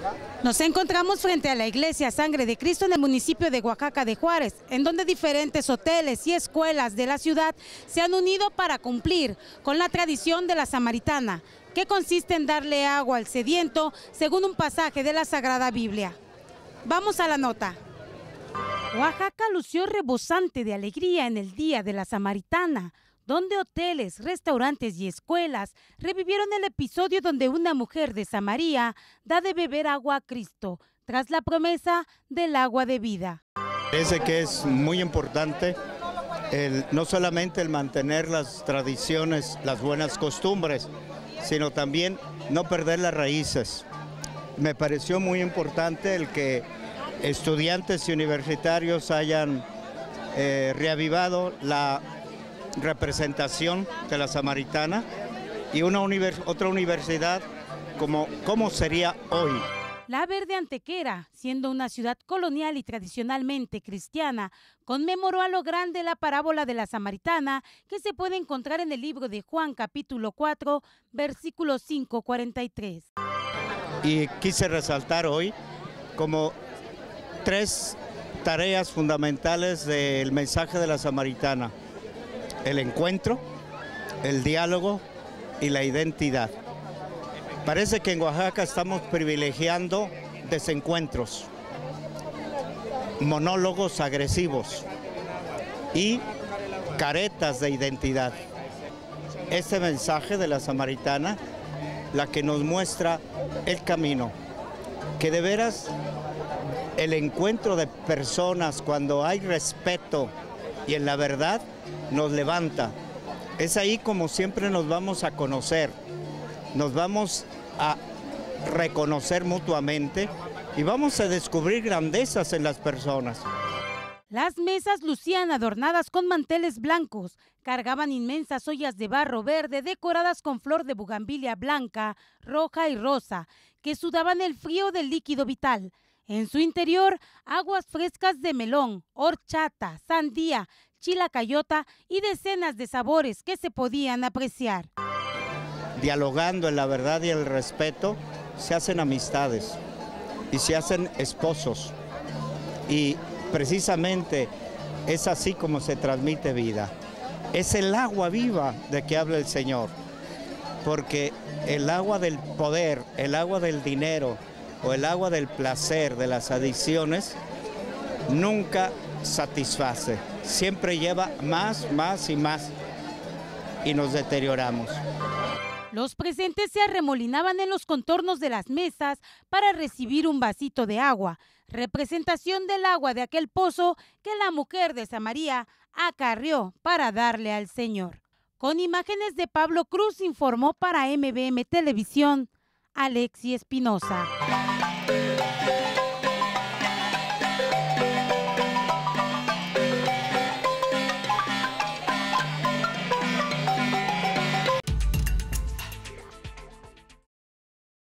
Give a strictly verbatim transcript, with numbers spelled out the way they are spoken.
Nos encontramos frente a la iglesia Sangre de Cristo en el municipio de Oaxaca de Juárez, en donde diferentes hoteles y escuelas de la ciudad se han unido para cumplir con la tradición de la samaritana, que consiste en darle agua al sediento, según un pasaje de la Sagrada Biblia. Vamos a la nota. Oaxaca lució rebosante de alegría en el Día de la Samaritana, donde hoteles, restaurantes y escuelas revivieron el episodio donde una mujer de Samaria da de beber agua a Cristo, tras la promesa del agua de vida. Parece que es muy importante el, no solamente el mantener las tradiciones, las buenas costumbres, sino también no perder las raíces. Me pareció muy importante el que estudiantes y universitarios hayan eh, reavivado la representación de la samaritana y una univers otra universidad como cómo sería hoy. La Verde Antequera, siendo una ciudad colonial y tradicionalmente cristiana, conmemoró a lo grande la parábola de la samaritana que se puede encontrar en el libro de Juan capítulo cuatro, versículo cinco, cuarenta y tres. Y quise resaltar hoy como tres tareas fundamentales del mensaje de la samaritana: el encuentro, el diálogo y la identidad. Parece que en Oaxaca estamos privilegiando desencuentros, monólogos agresivos y caretas de identidad. Este mensaje de la samaritana, la que nos muestra el camino, que de veras el encuentro de personas cuando hay respeto y en la verdad nos levanta. Es ahí como siempre nos vamos a conocer, nos vamos a reconocer mutuamente y vamos a descubrir grandezas en las personas. Las mesas lucían adornadas con manteles blancos, cargaban inmensas ollas de barro verde decoradas con flor de bugambilia blanca, roja y rosa, que sudaban el frío del líquido vital. En su interior, aguas frescas de melón, horchata, sandía, chilacayota y decenas de sabores que se podían apreciar. Dialogando en la verdad y el respeto, se hacen amistades y se hacen esposos. Y precisamente es así como se transmite vida. Es el agua viva de que habla el Señor, porque el agua del poder, el agua del dinero o el agua del placer, de las adicciones, nunca satisface. Siempre lleva más, más y más y nos deterioramos. Los presentes se arremolinaban en los contornos de las mesas para recibir un vasito de agua, representación del agua de aquel pozo que la mujer de Samaria acarrió para darle al Señor. Con imágenes de Pablo Cruz informó para M B M Televisión, Alexi Espinosa.